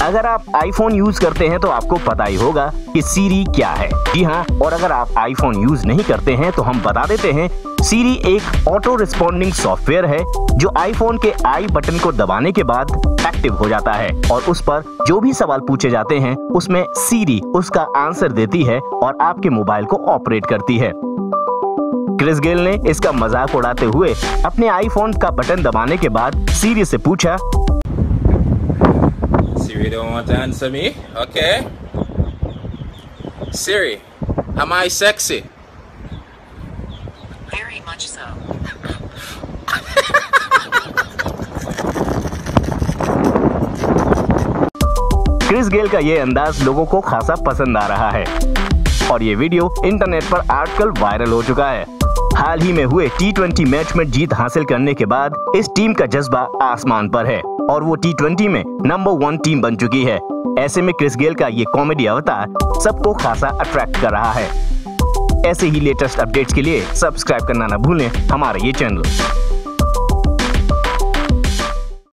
अगर आप iPhone use करते हैं तो आपको पता ही होगा कि सीरी क्या है। जी हाँ, और अगर आप आईफोन यूज नहीं करते हैं तो हम बता देते हैं, सीरी एक ऑटो रिस्पॉन्डिंग सॉफ्टवेयर है जो आईफोन के आई बटन को दबाने के बाद एक्टिव हो जाता है और उस पर जो भी सवाल पूछे जाते हैं उसमें सीरी उसका आंसर देती है और आपके मोबाइल को ऑपरेट करती है। क्रिस गेल ने इसका मजाक उड़ाते हुए अपने आईफोन का बटन दबाने के बाद सीरी से पूछा, Siri don't want to answer me? Okay. Siri, am I sexy? Very much so. Chris Gayle का ये अंदाज लोगों को खासा पसंद आ रहा है और ये वीडियो इंटरनेट पर आजकल वायरल हो चुका है। हाल ही में हुए T20 मैच में जीत हासिल करने के बाद इस टीम का जज्बा आसमान पर है और वो T20 में नंबर 1 टीम बन चुकी है। ऐसे में क्रिस गेल का ये कॉमेडी अवतार सबको खासा अट्रैक्ट कर रहा है। ऐसे ही लेटेस्ट अपडेट्स के लिए सब्सक्राइब करना ना भूलें हमारा ये चैनल।